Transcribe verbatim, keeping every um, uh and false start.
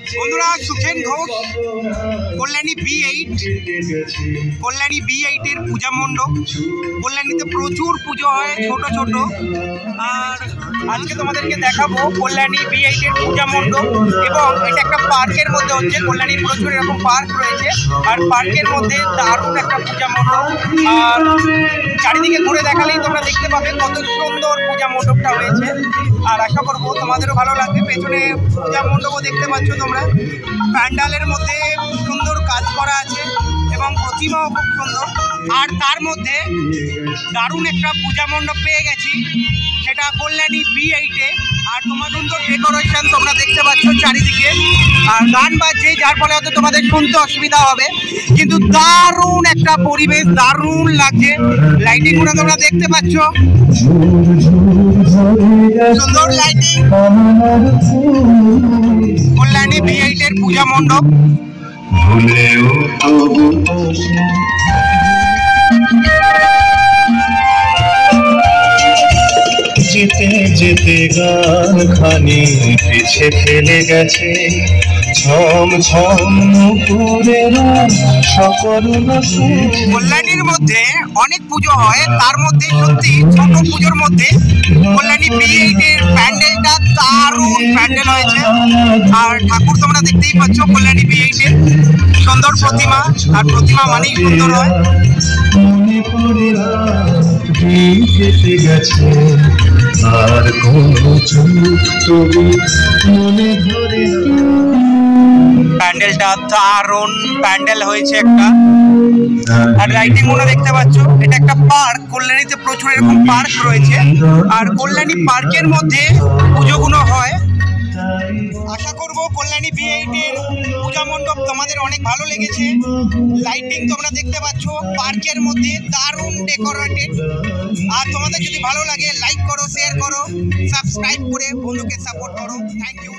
বন্ধুরা, Sukhen Ghosh, Kalyani B eight Kalyani B এইটের পূজা মণ্ডপ। কল্যাণীতে প্রচুর পুজো হয় ছোট ছোট, আর আজকে তোমাদেরকে দেখাবো কল্যাণী বি এইটের পূজা মণ্ডপ। এবং এটা একটা পার্কের মধ্যে হচ্ছে। কল্যাণীর প্রচুর এরকম পার্ক রয়েছে, আর পার্কের মধ্যে দারুণ একটা পূজা মণ্ডপ। আর চারিদিকে ঘুরে দেখালেই তোমরা দেখতে পাবে কত সুন্দর পূজা মণ্ডপটা হয়েছে। আর আশা করবো তোমাদেরও ভালো লাগবে। পেছনে পূজা মণ্ডপও দেখতে পাচ্ছ তোমরা। প্যান্ডালের মধ্যে সুন্দর কাজ করা আছে এবং প্রতিমাও খুব সুন্দর। আর তার মধ্যে দারুণ একটা পূজা মণ্ডপ পেয়ে গেছি, সেটা কল্যাণী বি এইটে। আর তোমার সুন্দর ডেকোরেশন তোমরা দেখতে পাচ্ছ চারিদিকে। আর গান বাজছে, যার ফলে হয়তো তোমাদের শুনতে অসুবিধা হবে, কিন্তু দারুণ একটা পরিবেশ, দারুণ লাগছে। লাইটিং গুলো তোমরা দেখতে পাচ্ছ, সুন্দর লাইটিং। কল্যাণী বি এইটের পূজা মণ্ডপ। যেতে যেতে গান খানি পিছে ফেলে গেছে, ছম ছম নুপুরের সকল। কল্যাণীর মধ্যে অনেক পুজো হয়, তার মধ্যে সত্যি ছোট পুজোর মধ্যে কল্যাণী বি এইটের প্যান্ডেলটা দারুণ প্যান্ডেল হয়েছে। আর ঠাকুর তোমরা দেখতেই পাচ্ছ, কল্যাণী বি এইটের সুন্দর প্রতিমা। আর প্রতিমা মানেই সুন্দর হয়। আর কোনো চোখ তবু মনে ধরে। প্যান্ডেলটা দারুণ প্যান্ডেল হয়েছে একটা। আর লাইটিং গুলো দেখতে পাচ্ছ। এটা একটা পার্ক, কল্যাণীতে প্রচুর এরকম পার্ক রয়েছে। আর কল্যাণী পার্কের মধ্যে পুজোগুলো হয়। আশা করবো কল্যাণী বি এইটের পূজা মণ্ডপ তোমাদের অনেক ভালো লেগেছে। লাইটিং তোমরা দেখতে পাচ্ছ, পার্কের মধ্যে দারুণ ডেকোরেটেড। আর তোমাদের যদি ভালো লাগে লাইক করো, শেয়ার করো, সাবস্ক্রাইব করে বন্ধুকে সাপোর্ট করো। Thank you.